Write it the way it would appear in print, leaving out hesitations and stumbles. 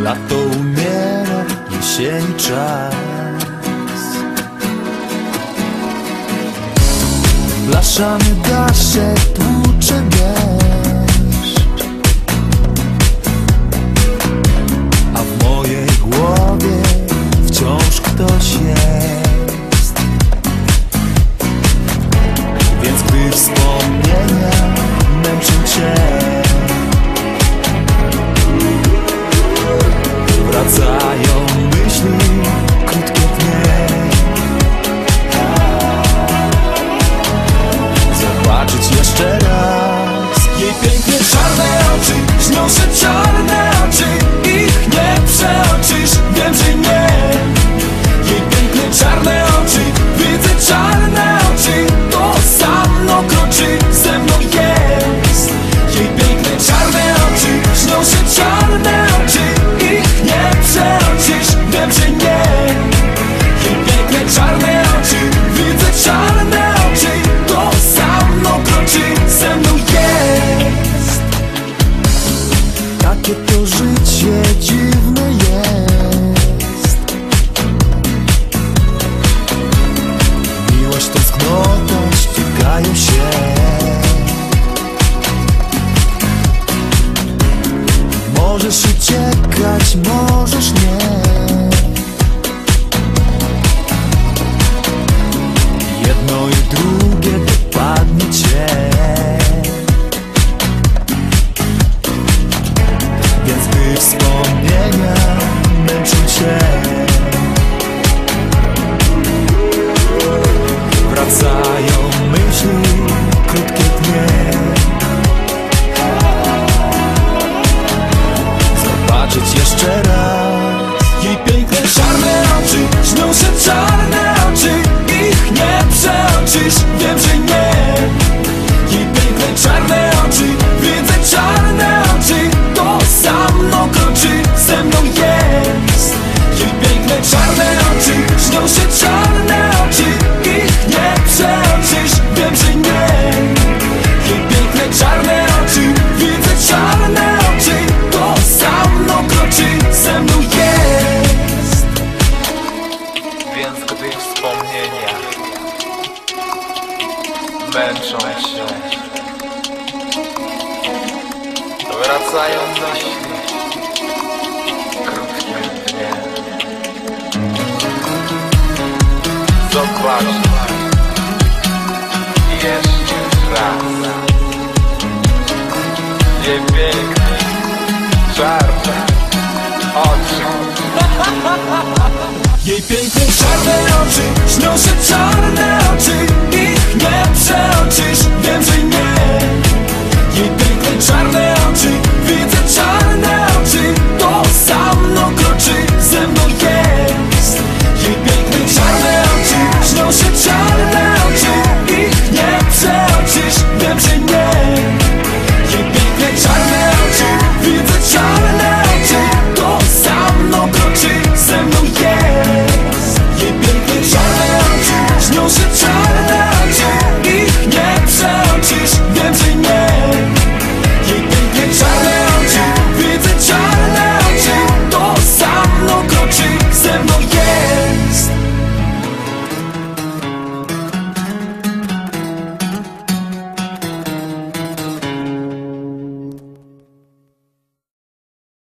Lato umiera, jesieni czas. Blaszany daszek tłucze deszcz, a w mojej głowie wciąż ktoś jest. Więc gdy wspomnienia męczą cię, wracają myśli, krótkie dnie. Zobaczyć jeszcze raz jej piękne czarne oczy, śnią się czarne oczy, ich nie przeoczysz, wiem, że nie. Jej piękne czarne oczy, widzę czarne oczy, to za mną kroczy, ze mną jest. Jej piękne czarne oczy, śnią się czarne oczy, ich nie przeoczysz, wiem, że nie. Jej piękne czarne oczy, widzę czarne oczy, to za mną kroczy, ze mną jest. Takie to życie dziwne jest. Miłość, tęsknota ścigają się. Możesz uciekać, możesz nie. Jedno i drugie dopadnie cię. Więc gdy wspomnienia męczą cię, wracają myśli, krótkie dnie. Zobaczyć jeszcze raz jej piękne czarne oczy, śnią się czarne oczy, ich nie przeoczysz, wiem, że nie. Jej piękne czarne oczy, widzę czarne oczy, to za mną kroczy, ze mną jest. Jej piękne czarne oczy, śnią się czarne oczy, ich nie przeoczysz, wiem, że nie. Jej piękne czarne oczy, widzę czarne oczy, to za mną kroczy, ze mną jest. Więc gdy wspomnienia męczą się, to wracają myśli, krótkie dnie. Zobacz jeszcze raz jej piękne, czarne oczy. Jej piękne czarne oczy, śnią się czarne oczy, ich nie przeoczysz, wiem, że nie. Jej piękne czarne oczy,